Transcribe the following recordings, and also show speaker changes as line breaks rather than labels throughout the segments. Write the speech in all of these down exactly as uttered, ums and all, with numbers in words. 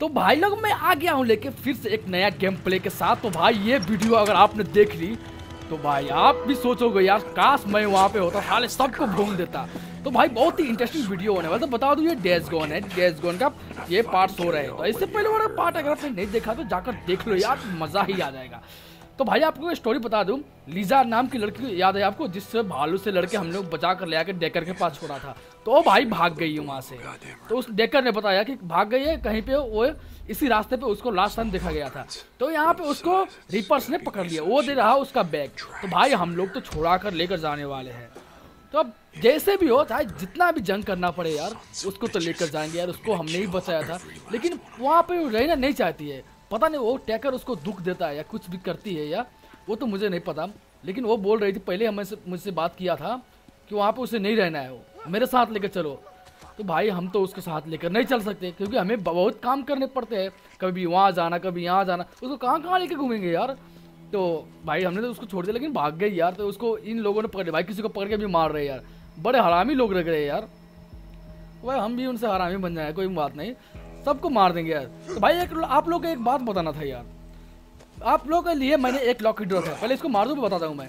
तो भाई लोग मैं आ गया हूँ लेके फिर से एक नया गेम प्ले के साथ। तो भाई ये वीडियो अगर आपने देख ली तो भाई आप भी सोचोगे यार काश मैं वहाँ पे होता, साले सबको भूल देता। तो भाई बहुत ही इंटरेस्टिंग वीडियो होने वाला। तो बता दूँ ये डेज गोन है, डेज गोन का ये पार्ट हो रहे हैं। तो इससे पहले वाला पार्ट अगर आपने नहीं देखा तो जाकर देख लो यार, मज़ा ही आ जाएगा। तो भाई आपको स्टोरी बता दूं, लीजा नाम की लड़की याद है आपको, जिससे भालू से लड़के हम लोग बचा कर ले आकर डेकर के पास छोड़ा था। तो वो भाई भाग गई है वहाँ से। तो उस डेकर ने बताया कि भाग गई है कहीं पे, वो इसी रास्ते पे उसको लास्ट टाइम देखा गया था। तो यहाँ पे उसको रिपर्स ने पकड़ लिया, वो दे रहा उसका बैग। तो भाई हम लोग तो छुड़ा कर लेकर जाने वाले हैं। तो अब जैसे भी हो, चाहे जितना भी जंग करना पड़े यार, उसको तो लेकर जाएंगे यार। उसको हमने ही बचाया था, लेकिन वहाँ पे रहना नहीं चाहती है। पता नहीं वो टैकर उसको दुख देता है या कुछ भी करती है या वो तो मुझे नहीं पता। लेकिन वो बोल रही थी पहले हमें से मुझसे बात किया था कि वहाँ पे उसे नहीं रहना है, वो मेरे साथ लेकर चलो। तो भाई हम तो उसके साथ लेकर नहीं चल सकते, क्योंकि हमें बहुत काम करने पड़ते हैं, कभी वहाँ जाना कभी यहाँ जाना। उसको कहाँ कहाँ लेकर घूमेंगे यार। तो भाई हमने तो उसको छोड़ दिया, लेकिन भाग गई यार। तो उसको इन लोगों ने पकड़ लिया भाई, किसी को पकड़ के भी मार रहे यार। बड़े हरामी लोग लग रहे हैं यार। भाई हम भी उनसे हरामी बन जाए, कोई बात नहीं, सबको मार देंगे यार। तो भाई एक आप लोग को एक बात बताना था यार, आप लोगों के लिए मैंने एक लॉकी ड्रॉ है, पहले इसको मार दूँ बताता हूँ मैं।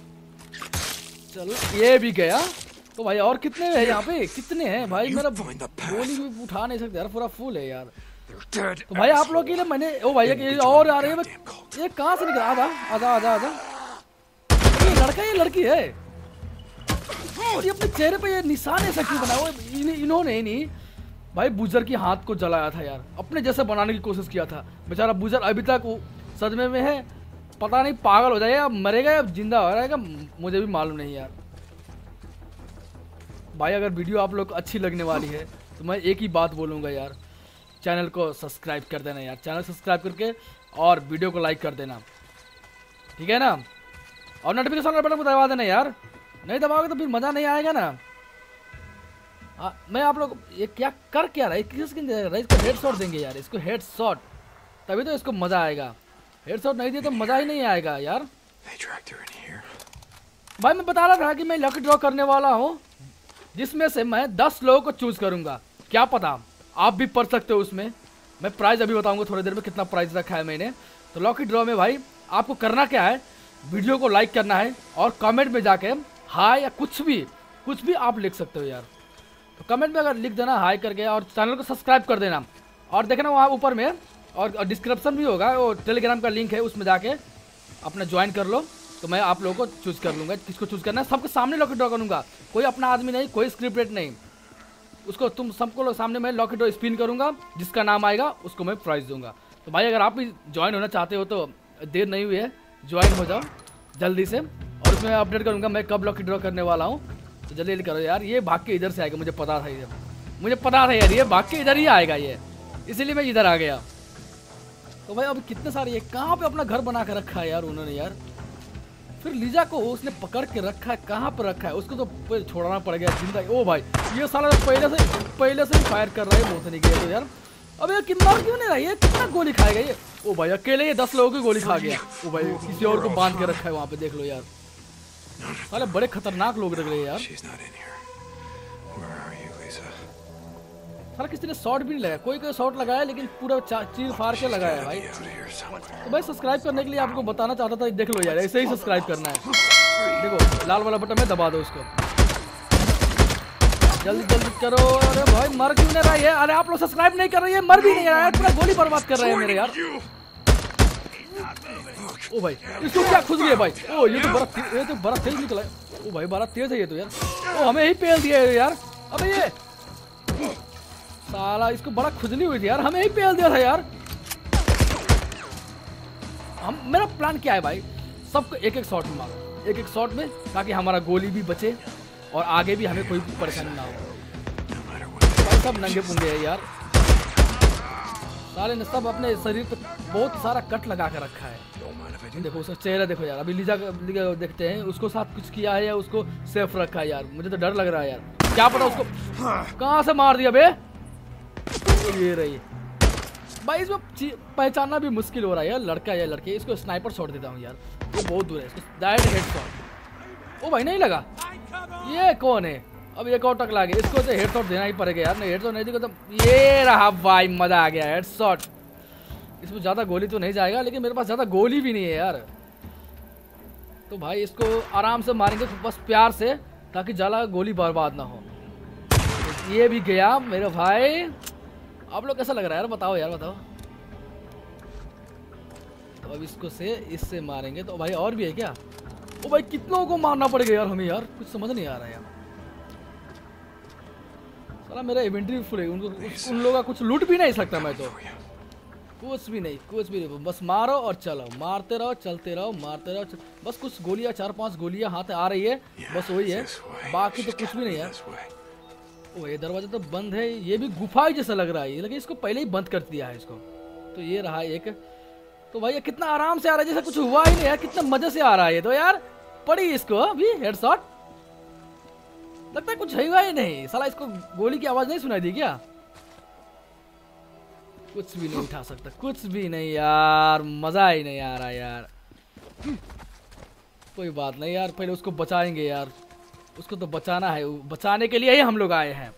चलो ये भी गया। तो भाई और कितने हैं यहाँ पे, कितने हैं भाई, मेरा गोली भी उठा नहीं सकते यार, पूरा फुल है यार। तो भाई आप लोग के लिए मैंने, ओ भाई ये और आ रहे हैं, ये कहाँ से निकला, आजा आजा आजा आजा। ये लड़का ये लड़की है, और ये अपने चेहरे पे ये निशान ऐसा क्यों बनाया वो इन, इन्होंने नहीं भाई बुजर की हाथ को जलाया था यार, अपने जैसे बनाने की कोशिश किया था। बेचारा बुजर अभी तक वो सदमे में है, पता नहीं पागल हो जाएगा, मरेगा या जिंदा हो रहेगा, मुझे भी मालूम नहीं यार। भाई अगर वीडियो आप लोग को अच्छी लगने वाली है तो मैं एक ही बात बोलूँगा यार, चैनल को सब्सक्राइब कर देना यार, चैनल सब्सक्राइब करके और वीडियो को लाइक कर देना, ठीक है ना। और नोटिफिकेशन वाला बटन को दबा देना यार, नहीं दबाओगे तो फिर मज़ा नहीं आएगा ना। आ, मैं आप लोग ये क्या कर क्या रहा है, किस स्किन दे रहा है, इसको हेड शॉट देंगे यार, इसको हेड शॉट, तभी तो इसको मज़ा आएगा। हेड शॉट नहीं दिया तो मज़ा ही नहीं आएगा यार। भाई मैं बता रहा था कि मैं लकी ड्रॉ करने वाला हूँ, जिसमें से मैं दस लोगों को चूज करूँगा। क्या पता आप भी पढ़ सकते हो उसमें। मैं प्राइस अभी बताऊँगा थोड़ी देर में कितना प्राइस रखा है मैंने। तो लकी ड्रॉ में भाई आपको करना क्या है, वीडियो को लाइक करना है और कमेंट में जाके हाय या कुछ भी कुछ भी आप लिख सकते हो यार। तो कमेंट में अगर लिख देना हाय करके, और चैनल को सब्सक्राइब कर देना, और देखना वहाँ ऊपर में और डिस्क्रिप्शन भी होगा, वो टेलीग्राम का लिंक है, उसमें जाके अपना ज्वाइन कर लो। तो मैं आप लोगों को चूज़ कर लूँगा किसको चूज़ करना है, सबके सामने लॉकी ड्रॉ करूँगा, कोई अपना आदमी नहीं, कोई स्क्रिप्टेड नहीं, उसको तुम सबको सामने मैं लॉकी ड्रॉ स्पिन करूँगा, जिसका नाम आएगा उसको मैं प्राइज़ दूँगा। तो भाई अगर आप भी ज्वाइन होना चाहते हो तो देर नहीं हुई है, ज्वाइन हो जाओ जल्दी से। और उसमें अपडेट करूँगा मैं कब लॉकी ड्रॉ करने वाला हूँ, तो जल्दी जल्दी करो यार। ये भाग के इधर से आएगा, मुझे पता था, ये मुझे पता था यार, ये भाग के इधर ही आएगा ये, इसीलिए मैं इधर आ गया। तो भाई अब कितने सारे, ये कहाँ पे अपना घर बना के रखा है यार उन्होंने यार। फिर लीजा को उसने पकड़ के रखा है, कहाँ पर रखा है, उसको तो छोड़ना पड़ेगा जिंदा। ओ भाई ये साला तो पहले से पहले से फायर कर रहा है, बहुत नहीं गया तो यार। अब ये कितना क्यों नहीं रहा, ये कितना गोली खाएगा ये। ओ भाई अकेले ये दस लोगों की गोली खा गया। ओ भाई किसी और को बांध के रखा है वहाँ पे, देख लो यार, साले बड़े खतरनाक लोग लग रहे हैं यार। साला किसी ने शॉट भी नहीं लगाया, कोई कोई शॉट लगाया लेकिन पूरा चीर फाड़ के लगाया है भाई। तो भाई सब्सक्राइब करने के लिए आपको बताना चाहता था, देख लो यार, ऐसे ही सब्सक्राइब करना है। देखो लाल वाला बटन में दबा दो उसको, जल्दी जल्दी करो। अरे भाई मर क्यों नहीं रहा है, अरे आप लोग सब्सक्राइब नहीं कर रहे हैं, मर भी नहीं रहा है, पूरा गोली बर्बाद कर रहे हैं मेरे यार। ओ भाई इसको क्या खुद गया भाई, ओ ये तो बड़ा ये तो बड़ा तेज निकला है। ओ भाई बड़ा तेज है ये तो यार, ओ हमें ही पेल दिया है यार। अबे ये साला इसको बड़ा खुजली हुई थी यार, हमें ही पेल दिया था यार। हम मेरा प्लान क्या है भाई, सबको एक एक शॉट में मारो, एक एक शॉट में, ताकि हमारा गोली भी बचे और आगे भी हमें कोई परेशानी ना हो। भाई सब नंगे पुंगे है यार, साले ने सब अपने शरीर पर बहुत सारा कट लगा कर रखा है। देखो उसका चेहरा देखो यार, अभी लीजा देखते हैं उसको साथ कुछ किया है या उसको सेफ रखा है यार, मुझे तो डर लग रहा है यार, क्या पता उसको कहाँ से मार दिया बे। ये रही भाई, इसमें पहचानना भी मुश्किल हो रहा है यार, लड़का या लड़की। इसको स्नाइपर शॉट देता हूँ यार, ये बहुत दूर है, इसको डायरेक्ट हेड शॉट। ओ भाई नहीं लगा, ये कौन है, अब एक और टकला गया, इसको तो हेडशॉट देना ही पड़ेगा यार, नहीं हेडशॉट नहीं देगा तो ये रहा भाई, मजा आ गया हेडशॉट। इसमें ज्यादा गोली तो नहीं जाएगा, लेकिन मेरे पास ज्यादा गोली भी नहीं है यार। तो भाई इसको आराम से मारेंगे बस प्यार से, ताकि ज्यादा गोली बर्बाद ना हो। तो ये भी गया मेरे भाई। आप लोग कैसा लग रहा है यार, बताओ यार बताओ। तो अब इसको से इससे मारेंगे। तो भाई और भी है क्या? ओ भाई कितनों को मारना पड़ेगा यार हमें यार, कुछ समझ नहीं आ रहा है यार। साला मेरा इन्वेंटरी फुल है, उनको उन लोगों का कुछ लूट भी नहीं सकता मैं, तो कुछ भी नहीं कुछ भी नहीं। बस मारो और चलो, मारते रहो चलते रहो मारते रहो चल... बस कुछ गोलियां, चार पांच गोलियां हाथ आ रही है, बस वही है, बाकी तो कुछ भी नहीं है। ओ ये दरवाजा तो बंद है, ये भी गुफा जैसा लग रहा है, लेकिन इसको पहले ही बंद कर दिया है इसको। तो ये रहा एक। तो भाई ये कितना आराम से आ रहा है, जैसे कुछ हुआ ही नहीं है, कितना मजे से आ रहा है ये तो यार। पड़ी इसको अभी हेडशॉट, लगता है कुछ हुआ ही नहीं। साला इसको गोली की आवाज नहीं सुनाई दी क्या? कुछ भी नहीं उठा सकता, कुछ भी नहीं यार, मजा ही नहीं आ रहा यार। कोई बात नहीं यार, पहले उसको बचाएंगे यार, उसको तो बचाना है, बचाने के लिए ही हम लोग आए हैं।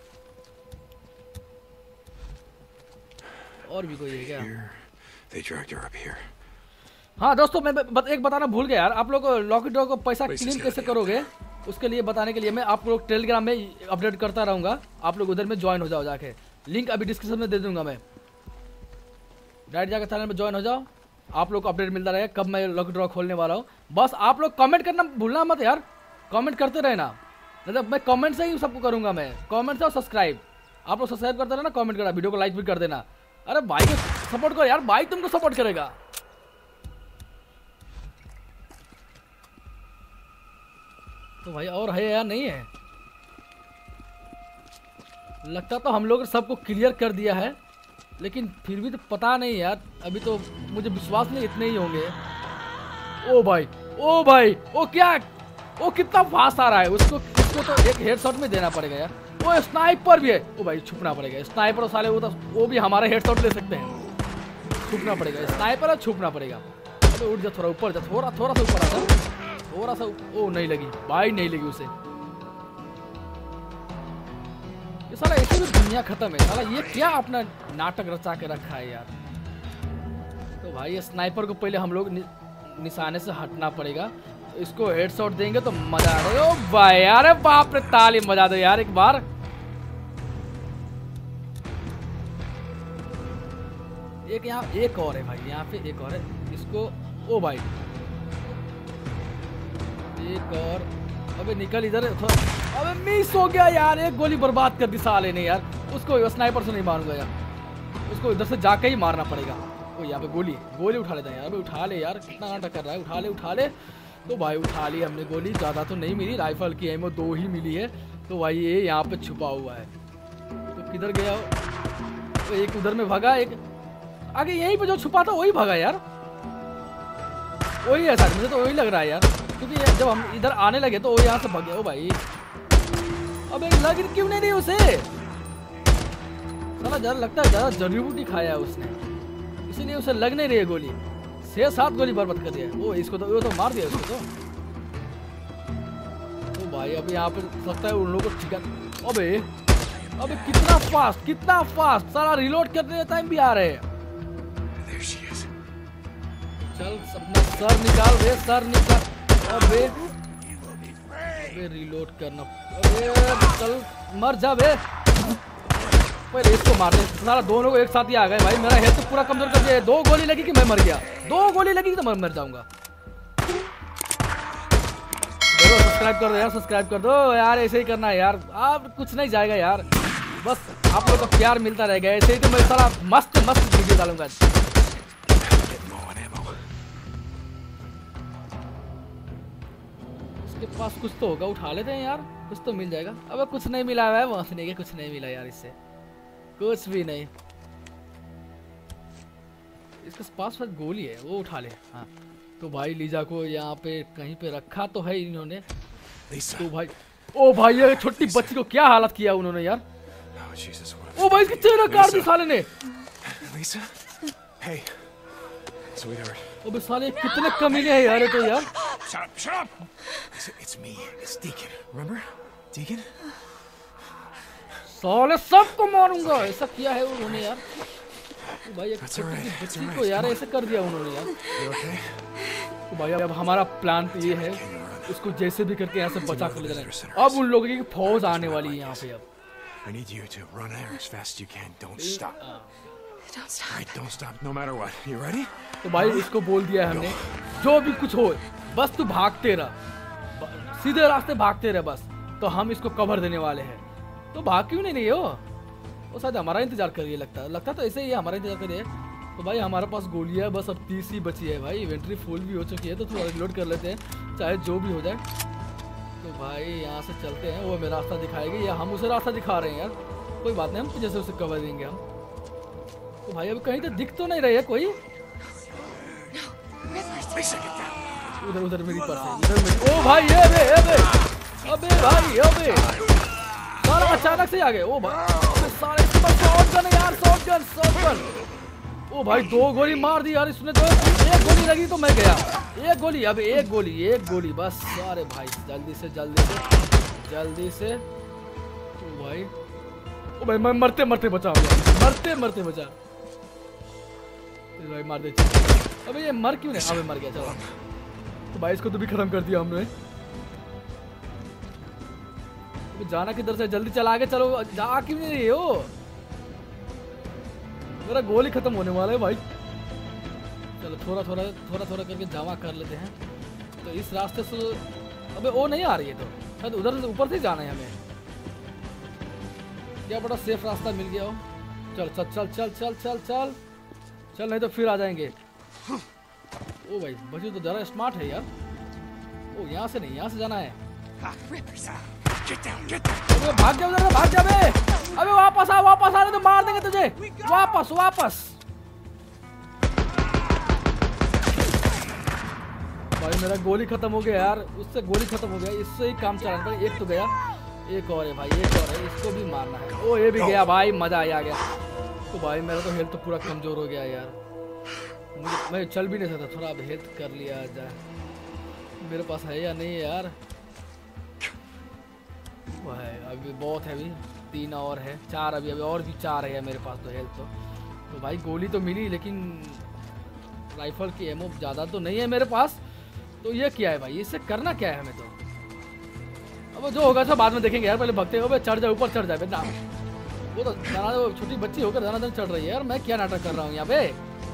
और भी कोई है क्या? हाँ दोस्तों, मैं बत, एक बताना भूल गया यार, आप लोग लॉकी ड्रॉ को पैसा क्लेम कैसे करोगे, उसके लिए बताने के लिए मैं आप लोग टेलीग्राम में अपडेट करता रहूंगा। आप लोग उधर में ज्वाइन हो जाओ जाके, लिंक अभी डिस्क्रिप्शन में दे दूंगा मैं। डायरेक्ट जाकर चैनल में ज्वाइन हो जाओ, आप लोग को अपडेट मिलता रहेगा कब मैं लॉकी ड्रॉ खोलने वाला हूँ। बस आप लोग कमेंट करना भूलना मत यार, कमेंट करते रहना, मतलब मैं कमेंट से ही सबको करूँगा मैं, कमेंट से और सब्सक्राइब। आप लोग सब्सक्राइब करते रहना, कमेंट करना, वीडियो को लाइक भी कर देना। अरे भाई को सपोर्ट करो यार, भाई तुमको सपोर्ट करेगा। तो भाई और है यार, नहीं है लगता, तो हम लोग सबको क्लियर कर दिया है, लेकिन फिर भी तो पता नहीं यार, अभी तो मुझे विश्वास नहीं इतने ही होंगे। ओ भाई ओ भाई ओ क्या, ओ कितना फास्ट आ रहा है, उसको उसको तो एक हेडशॉट में देना पड़ेगा यार। वो स्नाइपर भी है, ओ भाई छुपना पड़ेगा, स्नाइपर साले वो तो वो भी हमारे हेडशॉट ले सकते हैं, छुपना पड़ेगा, स्नाइपर है छुपना पड़ेगा। अबे उठ जा, थोड़ा ऊपर जा, थोड़ा थोड़ा सा ऊपर आ जा, थोड़ा सा। ओ नहीं लगी भाई, नहीं लगी उसे। ये साला ऐसे भी दुनिया खत्म है साला, ये क्या अपना नाटक रचा के रखा है यार। तो भाई ये स्नाइपर को पहले हम लोग नि, निशाने से हटना पड़ेगा। तो इसको हेडशॉट देंगे तो मजा आ रहा है। ओ भाई यार बाप रे, ताली मजा दो यार एक बार। एक यहाँ एक और है भाई, यहाँ पे एक और है, इसको ओ भाई एक और। अबे निकल इधर, अबे मिस हो गया यार, एक गोली बर्बाद कर दी साले ने यार। उसको स्नाइपर से नहीं मारूंगा यार, उसको इधर से जाके ही मारना पड़ेगा। ओ यहाँ पे गोली गोली उठा लेता है यार, उठा ले यार, कितना नाटक कर रहा है, उठा ले उठा ले। तो भाई उठा ली हमने गोली, ज़्यादा तो नहीं मिली, राइफल की एमओ दो ही मिली है। तो भाई ये यहाँ पे छुपा हुआ है, तो किधर गया? तो एक उधर में भागा, एक आगे यहीं पे जो छुपा था वही भागा यार, वही है सर, मुझे तो वही लग रहा है यार, क्योंकि जब हम इधर आने लगे तो वो यहाँ से भाग गया। ओ भाई अबे लग क्यों नहीं रही उसे, साला ज़्यादा लगता है ज़्यादा जड़ी बूटी खाया है उसने, इसीलिए उसे लग नहीं रही है गोली। छह सात गोली बर्बाद कर दिया वो, इसको तो वो तो मार दिया उसको तो। तो भाई अभी यहाँ पे लगता है उन लोगों को ठिकाना। अबे अबे कितना फास्ट कितना फास्ट, सारा रिलोड करने टाइम भी आ रहे हैं। चल अपना सर निकाल रे, सर निकाल। अबे अबे रिलोड करना, अबे चल मर जा बे, पहले इसको मार दे। सारा दोनों को एक साथ ही आ गए भाई, मेरा हेल्थ तो पूरा कमजोर कर दिया। दो गोली लगी कि मैं मर गया, दो गोली लगी तो मैं मर जाऊंगा। देखो सब्सक्राइब कर दो यार, सब्सक्राइब कर दो यार, ऐसे ही करना है यार, आप कुछ नहीं जाएगा यार, बस आप लोग का प्यार मिलता रहेगा, ऐसे ही तो मैं सारा मस्त मस्त वीडियो डालूंगा। इसके पास कुछ तो होगा, उठा लेते हैं यार, कुछ तो मिल जाएगा। अब कुछ नहीं मिला है वहां से, नहीं कुछ नहीं मिला यार, इससे कुछ भी नहीं। इसके पास पास गोली है, वो उठा ले। हाँ तो भाई लीजा को यहाँ पे कहीं पे रखा तो है इन्होंने। तो भाई ओ भाई ये छोटी बच्ची को क्या हालत किया उन्होंने यार। ओ भाई इसकी चेहरा काट दी साले ने। अबे साले कितने कमीने हैं यार तो यार।
Shut up! Shut up! It's, it's me. It's Deacon. Remember? Deacon?
साले सबको मारूंगा, ऐसा किया है उन्होंने यार। तो भाई एक
That's
छोटी
alright,
सी
that's
बच्ची
alright,
को यार
come on.
ऐसे कर दिया उन्होंने यार।
You okay?
तो भाई अब हमारा प्लान तो ये है, इसको जैसे भी करके यहाँ से बचा कर ले जाना है। अब उन लोगों की फौज आने वाली है यहाँ पे अब।
I need you to run there as fast as you can. Don't stop.
Don't stop.
All right, don't stop no matter what. You ready?
तो भाई इसको बोल दिया है हमने, जो भी कुछ हो बस तू भागते रह, ब- सीधे रास्ते भागते रह बस। तो हम इसको कवर देने वाले हैं। तो भाग क्यों नहीं रही हो? वो शायद हमारा इंतजार कर रही है, लगता है लगता तो ऐसे ही है, हमारा इंतजार कर रही है। तो भाई हमारे पास गोलियां बस अब तीस ही बची है भाई, इन्वेंट्री फुल भी हो चुकी है, तो थोड़ा रिलोड कर लेते हैं चाहे जो भी हो जाए। तो भाई यहाँ से चलते हैं, वो हमें रास्ता दिखाएगी या हम उसे रास्ता दिखा रहे हैं यार, कोई बात नहीं, हम जैसे उसे कवर देंगे हम। तो भाई अभी कहीं तो दिख तो नहीं रही है कोई,
Lisa, get down.
उधर उधर मेरी पर्स है, उधर मेरी। ओ भाई ये बे ये बे अबे भाई अबे साला अचानक से आ गए। ओ भाई अबे साले इसके पास शॉटगन है यार, शॉटगन शॉटगन। ओ भाई दो गोली मार दी यार इसने, तो एक गोली लगी तो मैं गया, एक गोली अब एक गोली एक गोली बस। अरे भाई जल्दी से जल्दी से जल्दी से। ओ भाई ओ भाई मैं मरते मरते बचा हूँ, मरते मरते बचा। भाई मार दे, अबे ये मर क्यों नहीं? अबे मर गया, चलो। तो भाई इसको तो भी खत्म कर दिया हमने। अबे जाना किधर से? जल्दी चला आगे चलो, जा क्यों नहीं रही हो? मेरा गोल ही खत्म होने वाला है भाई। चलो थोड़ा थोड़ा थोड़ा थोड़ा करके जमा कर लेते हैं। तो इस रास्ते से अबे वो नहीं आ रही है, तो शायद उधर से ऊपर से जाना है हमें। क्या बड़ा सेफ रास्ता मिल गया हो। चल चल चल चल चल चल चल चल, नहीं तो फिर आ जाएंगे। ओ भाई बच्चे तो जरा स्मार्ट है यार। ओ यहाँ से नहीं, यहाँ से जाना है।
Get down, get down.
अबे भाग जा उधर, भाग जा बे। अबे वापस आ, वापस आ रहे तो मार देंगे तुझे। वापस वापस। भाई मेरा गोली खत्म हो गया यार, उससे गोली खत्म हो गया, इससे ही काम चलाना पड़ेगा। एक तो गया, एक और है भाई, एक और है, इसको भी मारना है। ओ ये भी गया भाई, मजा आ गया। तो भाई मेरा तो हेल्थ तो पूरा कमजोर हो गया यार, मुझे मैं चल भी नहीं सकता। थोड़ा अब हेल्थ कर लिया जाए, मेरे पास है या नहीं यार। वो है अभी बहुत है, अभी तीन और है, चार अभी अभी और भी चार है मेरे पास तो हेल्थ तो। तो भाई गोली तो मिली, लेकिन राइफल की एमओ ज़्यादा तो नहीं है मेरे पास। तो ये क्या है भाई, इससे करना क्या है हमें? तो अब जो होगा सब बाद में देखेंगे यार, पहले भगते हो। चढ़ जाए ऊपर, चढ़ जाए ना। वो तो वो छोटी बच्ची होकर दाना चढ़ रही है यार, मैं क्या नाटक कर रहा हूँ यहाँ पे।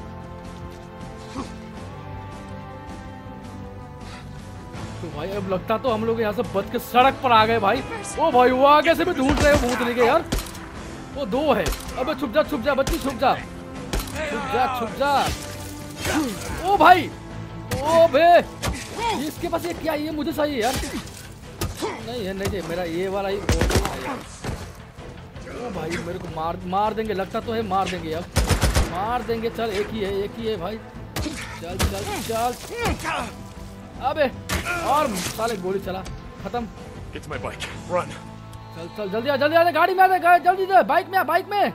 तो भाई अब लगता तो हम लोग यहाँ से बच के सड़क पर आ गए भाई। ओ भाई वो आगे से भी ढूंढ रहे हो भूत लेके यार, वो दो है। अबे छुप जा छुप जा बच्ची, छुप जा छुप जा छुप जा। ओ भाई ओ बे इसके पास ये क्या, ये मुझे चाहिए यार। नहीं है नहीं है, मेरा ये वाला ही। ओ भाई मेरे को मार मार देंगे, लगता तो है मार देंगे, अब मार देंगे। चल एक ही है, एक ही है भाई, चल चल चल। अबे और साले गोली चला, खत्म।
Get to my bike. Run.
चल चल जल्दी आ, जल्दी आ, गाड़ी में आ, जल्दी से बाइक में आ, बाइक में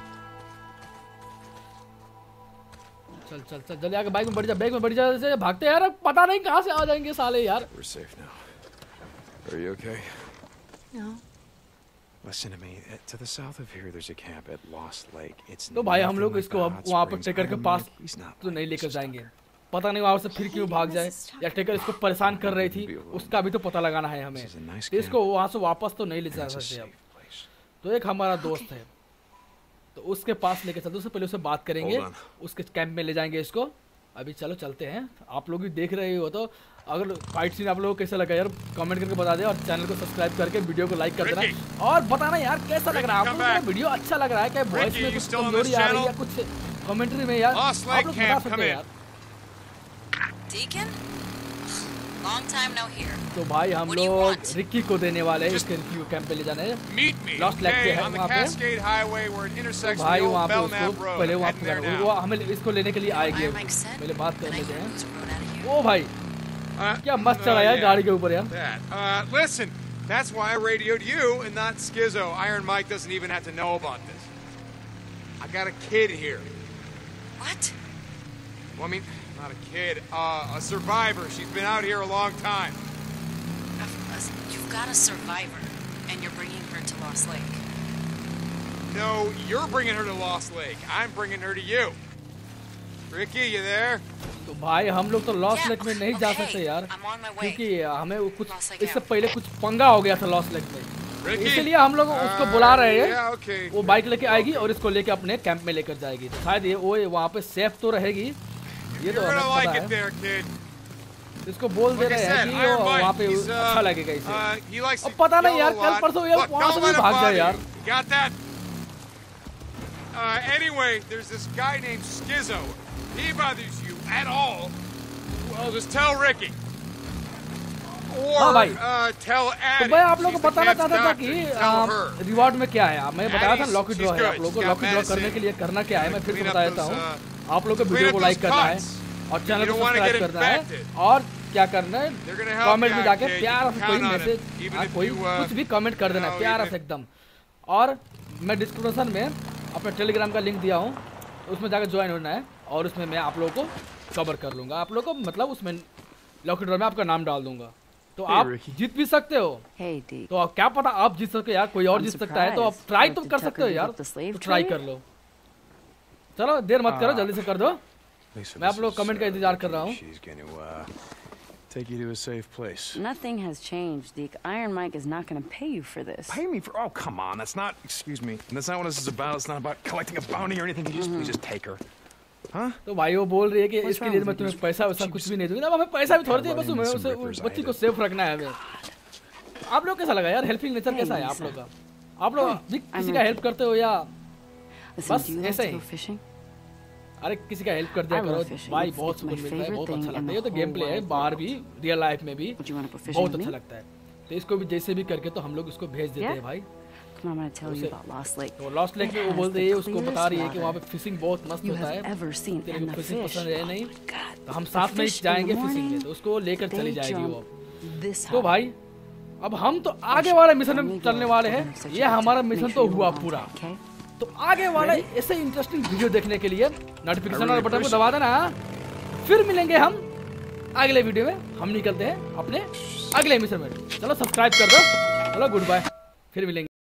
चल चल चल जल्दी आके बाइक में बढ़ जा, बाइक में बढ़ जा। जैसे भागते यार, पता नहीं कहाँ से आ जाएंगे साले यार।
We're safe now. Are you okay?
No.
Listen to me. To the south of here, there's a camp at Lost Lake. It's
तो भाई हम
nothing
लोग
like
इसको
the
अब
hot
वहाँ पर
springs.
टेकर के
I'm
pass
like, he's not
तो नहीं लेकर
just
जाएंगे। पता नहीं वहाँ से फिर क्यों भाग जाए, या टेकर इसको परेशान कर रही थी, उसका भी तो पता लगाना है हमें।
This is a nice
तो इसको
camp.
वहाँ से वापस तो नहीं ले जा
It's a
सकते अब।
safe place.
तो एक हमारा दोस्त है, तो उसके पास लेके चलते, उससे पहले उससे बात करेंगे,
Hold on.
उसके कैंप में ले जाएंगे इसको। अभी चलो चलते हैं। आप लोग भी देख रहे हो, तो अगर फाइट सीन आप लोगों को कैसा लगा यार कमेंट करके बता दे, और चैनल को सब्सक्राइब करके वीडियो को लाइक कर देना, और बताना यार कैसा लग रहा है आप लोगों को। वीडियो अच्छा लग रहा है क्या, वॉइस में कुछ कमजोरी आ रही है या कुछ कमेंट्री में यार आप लोग बता सकते हैं यार।
Deacon? Long time no here.
तो भाई हम
What do you
लोग
want?
रिक्की को देने वाले हैं, इसके रिक्की को कैंप पे ले जाने हैं।
Meet me,
Lost Lake
okay,
के है
on the
वहाँ पे।
Cascade Highway where it
तो
intersects
भाई
the
वहाँ
old
पे
Belknap
उसको
Road.
पहले वहाँ
Heading there
पे वो
now.
हमें इसको लेने के लिए आएगी,
Iron Mike said.
पहले बात कर
Then I
लेते
go
हैं।
lose road out of here.
ओ भाई
Uh,
क्या मस्त
uh,
चला यार
yeah,
गाड़ी के ऊपर यार।
that. Uh, listen, that's why I radioed you and not Skizzo. Iron Mike doesn't even have to know about this. I got a kid here.
What?
Well, I mean, not a kid, uh, a survivor. She's been out here a long time.
Of- uh, You've got a survivor. And you're bringing her to Lost Lake.
No, you're bringing her to Lost Lake. I'm bringing her to you. Ricky, you there?
तो भाई हम लोग तो lost
Yeah,
lake में नहीं जा
okay.
सकते यार,
I'm on my way.
क्योंकि हमें वो कुछ
Lost Lake
इससे
out.
पहले कुछ पंगा हो गया था लॉस्ट लेक में,
Ricky?
इसीलिए हम लोग उसको बुला रहे हैं।
Yeah, okay.
वो बाइक लेके आएगी और इसको लेके अपने कैंप में लेकर जाएगी, तो शायद ये वो वहाँ पे सेफ तो रहेगी, ये तो
You're
हमें
gonna like
पता
it
है।
there, kid.
इसको बोल दे
Like I
रहे हैं
said,
कि
Iron
वो वहाँ
Mike,
पे
he's, uh,
अच्छा लगेगा इसे।
uh, he likes
अब
to
पता नहीं
yell
यार,
a
कल
lot.
परसों ये
Look,
वहाँ
don't
से भी
let him
भाग जाए
bother
यार।
you. Got that? Uh, anyway, there's this guy named Skizzo. If he bothers you at all, well, just tell Ricky. Or
हाँ भाई।
uh, tell
तो
Addie.
मैं आप लोगों
She's
को
the
बताना
kid's
चाहता था
doctor.
कि
You tell her.
रिवॉर्ड में क्या है। मैं बताया था
Addie's-
लॉकी ड्रॉ
she's
है, आप
good.
लोगों को
She's got
लॉकी ड्रॉ करने
medicine.
के लिए करना क्या है मैं फिर से
Clean up
बता देता
those,
हूँ।
uh,
आप लोगों को
clean
वीडियो
up
को
those
लाइक करना है
cuts.
और चैनल
You
को
don't wanna
सब्सक्राइब
get
करना है,
infected.
और क्या करना है
They're gonna help
comment
you
में
out,
जाके
kid.
प्यारा
You
से
can
कोई
count on it.
Message
Even
हाँ,
if
कोई
you, uh,
कुछ भी कमेंट कर देना
you know,
प्यारा
even-
से एकदम। और मैं डिस्क्रिप्शन में अपने टेलीग्राम का लिंक दिया हूँ, उसमें जाकर ज्वाइन होना है और उसमें मैं आप लोगों को कवर कर लूँगा। आप लोगों को मतलब उसमें लॉकी ड्रॉ में आपका नाम डाल दूंगा, तो
Hey,
आप
Ricky.
जीत भी सकते हो।
Hey, Deke.
तो आप क्या पता आप जीत सकते हो यार, कोई और
I'm
जीत सकता है, तो आप
surprised.
ट्राई
Like,
तो
did
कर
Tucker
सकते हो
give
यार,
up the slave
तो ट्राई
trade?
कर लो। चलो देर मत करो, जल्दी से कर दो।
Lisa,
मैं आप
this
लोग
is,
कमेंट का
uh,
इंतजार कर रहा हूँ।
She's going to uh, take you to a safe place.
Nothing has changed, Deke. Iron Mike is not going to pay you for this.
Pay me for? Oh, come on. That's not. Excuse me. That's not what this is about. It's not about collecting a bounty or anything. You just, you just take her. Huh?
तो भाई वो बोल रही है कि
What's
इसके
wrong
लिए
with
मैं
you?
तुम्हें पैसा वैसा कुछ भी नहीं दूंगी। अब हमें पैसा भी थोड़ी चाहिए, बस हमें उसे
Some rippers,
बच्ची
I
को
had
सेफ रखना है हमें। आप लोग कैसा लगा यार, हेल्पिंग नेचर
Hey,
कैसा है आप
Lisa.
लोग का? आप लोग भी
I'm
किसी का
Ricky.
हेल्प करते हो या
Listen,
बस
do you like
ऐसे
to
ही?
go fishing?
अरे किसी का हेल्प कर दिया
I
करो
love fishing.
भाई,
It's-
बहुत
it's
सुकून
my
मिलता है,
favorite
बहुत
thing
अच्छा
in
लगता है।
the
ये तो गेम प्ले है,
whole
बाहर
wide
भी रियल लाइफ में भी
Would you want to go fishing
बहुत
with
अच्छा
me?
लगता है। तो इसको भी जैसे भी करके तो हम लोग इसको भेज देते
Yeah.
हैं भाई।
Come on, I'm going to tell you
उसे-
about Lost Lake.
तो लॉस्ट लेक
It
में वो
has
बोल
the
रही है, उसको
clearest
बता रही है कि
water
वहाँ पे फिशिंग बहुत मस्त
you
होता
have
है।
ever seen,
तेरे
and
को
the
फिशिंग
fish.
पसंद है
Oh
नहीं,
my God.
तो हम
The
साथ में
fish in
जाएंगे
the
फिशिंग में,
morning,
तो उसको लेकर
they
चली जाएगी वो।
jump this
तो
high.
भाई अब हम तो आगे वाले मिशन में चलने वाले हैं, ये हमारा मिशन तो हुआ पूरा।
Okay?
तो आगे वाला ऐसे इंटरेस्टिंग वीडियो देखने के लिए नोटिफिकेशन वाला बटन को दबा देना। फिर मिलेंगे हम अगले वीडियो में, हम निकलते हैं अपने अगले मिशन में। चलो सब्सक्राइब कर दो, चलो गुड बाय, फिर मिलेंगे।